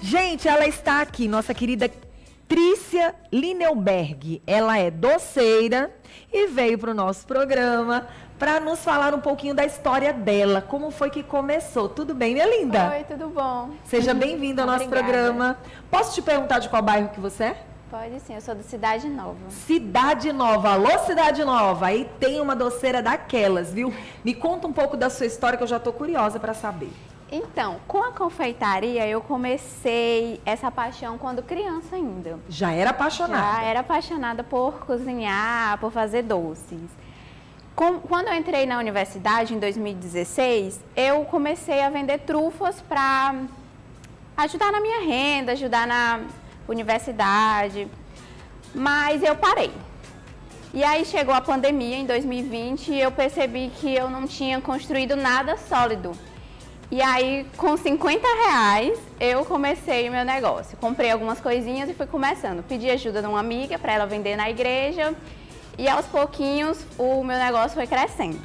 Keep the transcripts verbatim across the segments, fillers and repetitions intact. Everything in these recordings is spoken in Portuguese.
Gente, ela está aqui, nossa querida Trícia Lineuberg. Ela é doceira e veio para o nosso programa para nos falar um pouquinho da história dela. Como foi que começou? Tudo bem, minha linda? Oi, tudo bom? Seja bem-vinda ao nosso Obrigada. programa. Posso te perguntar de qual bairro que você é? Pode sim, eu sou da Cidade Nova. Cidade Nova. Alô, Cidade Nova. Aí tem uma doceira daquelas, viu? Me conta um pouco da sua história que eu já tô curiosa para saber. Então, com a confeitaria, eu comecei essa paixão quando criança ainda. Já era apaixonada? Já era apaixonada por cozinhar, por fazer doces. Com, quando eu entrei na universidade, em dois mil e dezesseis, eu comecei a vender trufas para ajudar na minha renda, ajudar na universidade, mas eu parei. E aí chegou a pandemia em dois mil e vinte e eu percebi que eu não tinha construído nada sólido. E aí, com cinquenta reais, eu comecei o meu negócio. Comprei algumas coisinhas e fui começando. Pedi ajuda de uma amiga para ela vender na igreja. E aos pouquinhos, o meu negócio foi crescendo.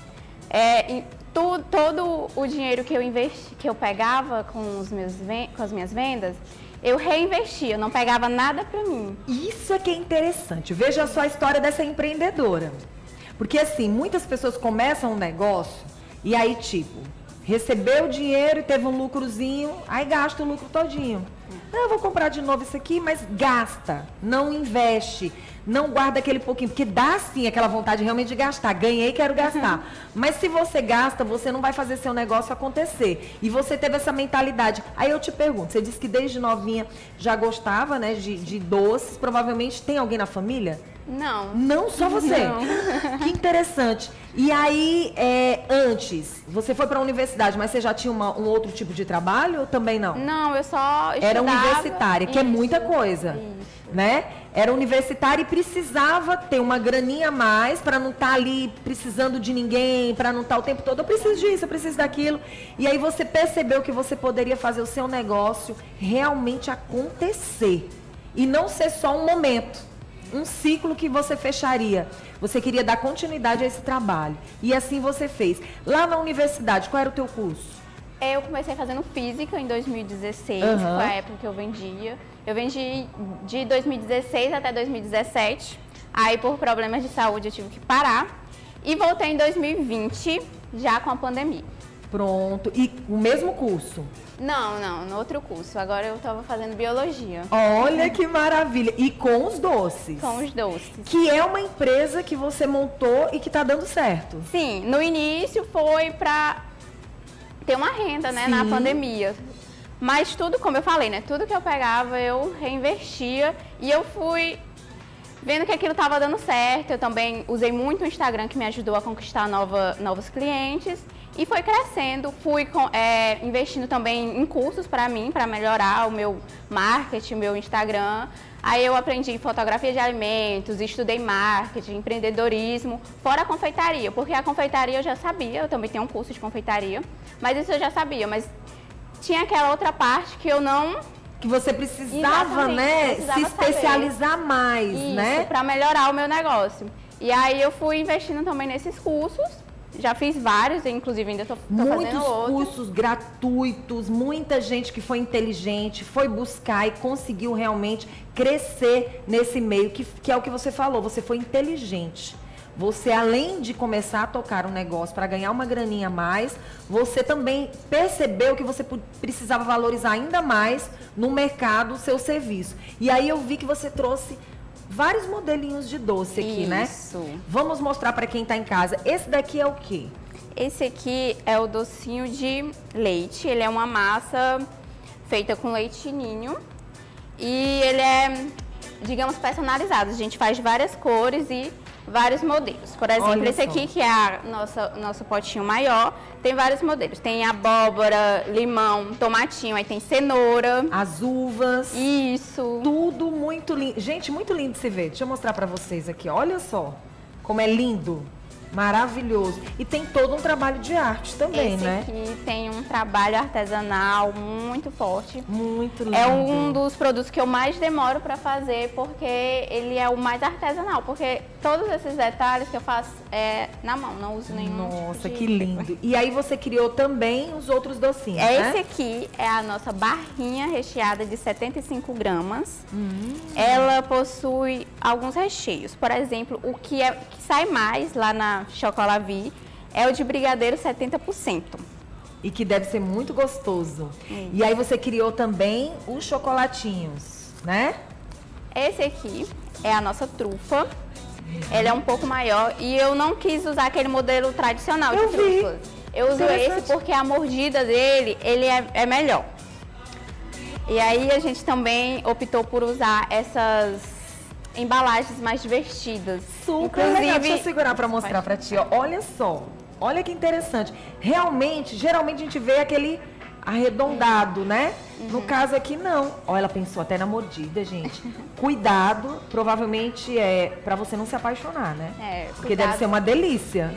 É, tu, todo o dinheiro que eu, investi, que eu pegava com, os meus, com as minhas vendas, eu reinvestia, eu não pegava nada para mim. Isso é que é interessante. Veja só a história dessa empreendedora. Porque assim, muitas pessoas começam um negócio e aí tipo... recebeu o dinheiro e teve um lucrozinho, aí gasta o lucro todinho. Não, eu vou comprar de novo isso aqui, mas gasta, não investe, não guarda aquele pouquinho, porque dá sim aquela vontade realmente de gastar. Ganhei, quero gastar. Mas se você gasta, você não vai fazer seu negócio acontecer. E você teve essa mentalidade. Aí eu te pergunto, você disse que desde novinha já gostava, né, de, de doces, provavelmente tem alguém na família? Não. Não, só você? Não. Que interessante. E aí, é, antes, você foi para a universidade, mas você já tinha uma, um outro tipo de trabalho ou também não? Não, eu só estudava. Era universitária, que Isso, é muita coisa, isso. né? Era universitária e precisava ter uma graninha a mais para não estar tá ali precisando de ninguém, para não estar tá o tempo todo, eu preciso disso, eu preciso daquilo. E aí você percebeu que você poderia fazer o seu negócio realmente acontecer. E não ser só um momento. Um ciclo que você fecharia. Você queria dar continuidade a esse trabalho. E assim você fez. Lá na universidade, qual era o teu curso? Eu comecei fazendo física em dois mil e dezesseis, Uhum. foi a época que eu vendia. Eu vendi de dois mil e dezesseis até dois mil e dezessete. Aí, por problemas de saúde, eu tive que parar. E voltei em dois mil e vinte, já com a pandemia. Pronto. E o mesmo curso? Não, não, no outro curso. Agora eu estava fazendo biologia. Olha que maravilha. E com os doces? Com os doces. Que é uma empresa que você montou e que está dando certo. Sim, no início foi para ter uma renda, né, Sim. na pandemia. Mas tudo, como eu falei, né, tudo que eu pegava eu reinvestia e eu fui vendo que aquilo estava dando certo. Eu também usei muito o Instagram, que me ajudou a conquistar nova, novos clientes. E foi crescendo, fui com, é, investindo também em cursos para mim, para melhorar o meu marketing, o meu Instagram. Aí eu aprendi fotografia de alimentos, estudei marketing, empreendedorismo, fora a confeitaria, porque a confeitaria eu já sabia, eu também tenho um curso de confeitaria, mas isso eu já sabia, mas tinha aquela outra parte que eu não... Que você precisava, Exatamente, né, precisava se especializar saber. mais, Isso, né? para melhorar o meu negócio. E aí eu fui investindo também nesses cursos. Já fiz vários, inclusive ainda estou fazendo Muitos outros. cursos gratuitos, muita gente que foi inteligente, foi buscar e conseguiu realmente crescer nesse meio, que, que é o que você falou, você foi inteligente. Você, além de começar a tocar um negócio para ganhar uma graninha a mais, você também percebeu que você precisava valorizar ainda mais no mercado o seu serviço. E aí eu vi que você trouxe vários modelinhos de doce aqui, né? Isso. Vamos mostrar para quem está em casa. Esse daqui é o quê? Esse aqui é o docinho de leite. Ele é uma massa feita com leite ninho. E ele é, digamos, personalizado. A gente faz de várias cores e vários modelos. Por exemplo, Olha esse só. aqui, que é a nossa, nosso potinho maior, tem vários modelos. Tem abóbora, limão, tomatinho, aí tem cenoura. As uvas. Isso. Tudo muito lindo. Gente, muito lindo de se ver. Deixa eu mostrar pra vocês aqui. Olha só como é lindo. Maravilhoso. E tem todo um trabalho de arte também, Esse né? aqui tem um trabalho artesanal muito forte. Muito lindo. É um dos produtos que eu mais demoro para fazer, porque ele é o mais artesanal. Porque todos esses detalhes que eu faço é na mão, não uso nenhum. Nossa, tipo de... que lindo. E aí você criou também os outros docinhos, é né? Esse aqui é a nossa barrinha recheada de setenta e cinco gramas. Hum. Ela possui alguns recheios. Por exemplo, o que, é, que sai mais lá na Chocolavie é o de brigadeiro setenta por cento. E que deve ser muito gostoso. Hum. E aí você criou também os chocolatinhos, né? Esse aqui é a nossa trufa. Ela é um pouco maior e eu não quis usar aquele modelo tradicional Eu de vi. trufas. Eu uso esse porque a mordida dele ele é, é melhor. E aí a gente também optou por usar essas embalagens mais divertidas. Super legal. Deixa eu segurar para mostrar para ti. Ó. Olha só, olha que interessante. Realmente, geralmente a gente vê aquele arredondado, né? Uhum. No caso aqui não. Ó, ela pensou até na mordida, gente. Cuidado, provavelmente é para você não se apaixonar, né? É, porque cuidado. deve ser uma delícia.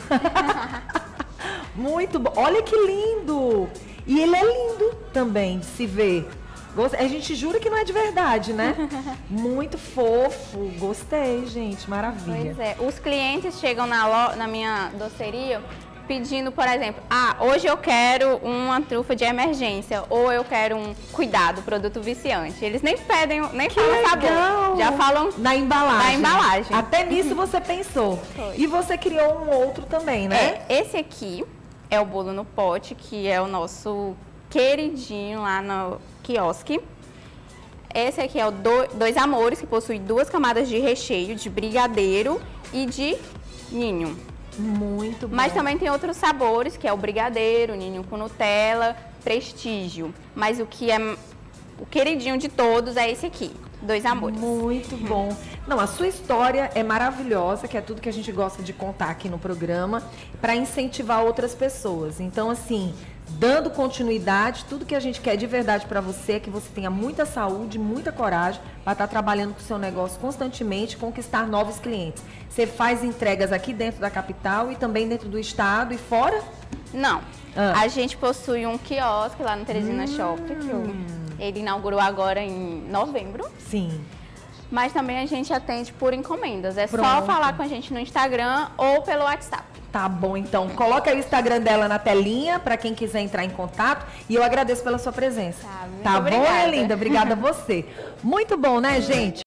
Muito bom. Olha que lindo. E ele é lindo também de se ver. A gente jura que não é de verdade, né? Muito fofo. Gostei, gente. Maravilha. Pois é. Os clientes chegam na, lo... na minha doceria pedindo, por exemplo, ah, hoje eu quero uma trufa de emergência ou eu quero um cuidado, produto viciante. Eles nem pedem, nem que falam legal. Sabor. Já falam na embalagem. Na embalagem. Até nisso você pensou. Foi. E você criou um outro também, né? É, esse aqui é o bolo no pote, que é o nosso queridinho lá no quiosque. Esse aqui é o do, Dois Amores, que possui duas camadas de recheio, de brigadeiro e de ninho. Muito bom. Mas também tem outros sabores, que é o brigadeiro, ninho com Nutella, prestígio. Mas o que é o queridinho de todos é esse aqui, Dois Amores. Muito bom. Não, a sua história é maravilhosa, que é tudo que a gente gosta de contar aqui no programa, para incentivar outras pessoas. Então, assim, dando continuidade, tudo que a gente quer de verdade para você é que você tenha muita saúde, muita coragem para estar trabalhando com o seu negócio constantemente, conquistar novos clientes. Você faz entregas aqui dentro da capital e também dentro do estado e fora? Não. Ah. A gente possui um quiosque lá no Teresina hum. Shopping, que eu, ele inaugurou agora em novembro. Sim. Mas também a gente atende por encomendas. É Pronto. só falar com a gente no Instagram ou pelo WhatsApp. Tá bom, então. Coloca aí o Instagram dela na telinha para quem quiser entrar em contato. E eu agradeço pela sua presença. Tá, muito tá bom, obrigada. minha linda? Obrigada a você. Muito bom, né, gente?